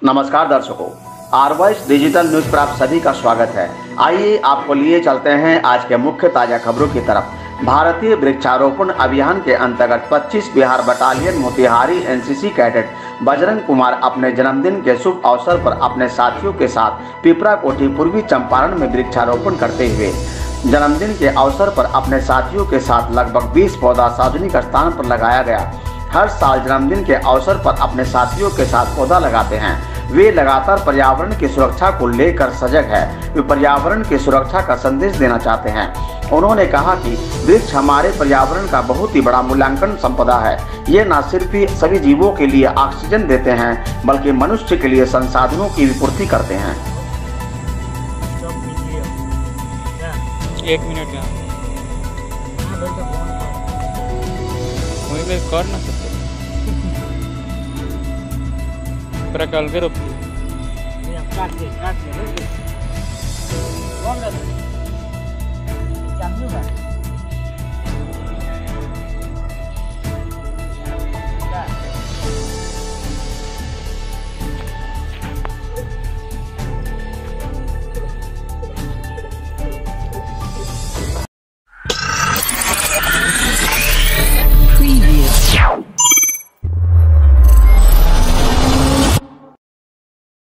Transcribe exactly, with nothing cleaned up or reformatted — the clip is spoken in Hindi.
नमस्कार दर्शकों, आर वॉइस डिजिटल न्यूज पर आप सभी का स्वागत है। आइए आपको लिए चलते हैं आज के मुख्य ताजा खबरों की तरफ। भारतीय वृक्षारोपण अभियान के अंतर्गत पच्चीस Bihar battalion Motihari NCC cadet Bajrang Kumar अपने जन्मदिन के शुभ अवसर पर अपने साथियों के साथ पिपरा कोठी पूर्वी चंपारण में वृक्षारोपण करते हुए जन्मदिन के अवसर पर अपने साथियों के साथ लगभग बीस पौधा सार्वजनिक स्थान पर लगाया गया। हर साल जन्मदिन के अवसर पर अपने साथियों के साथ पौधा लगाते हैं। वे लगातार पर्यावरण की सुरक्षा को लेकर सजग है। वे पर्यावरण की सुरक्षा का संदेश देना चाहते हैं। उन्होंने कहा कि वृक्ष हमारे पर्यावरण का बहुत ही बड़ा मूल्यांकन संपदा है। ये न सिर्फ ही सभी जीवों के लिए ऑक्सीजन देते हैं बल्कि मनुष्य के लिए संसाधनों की भी पूर्ति करते हैं। एक मिनट का वहीं पे कर ना सकते प्रकाल के रोप काट दे काट दे कौन ले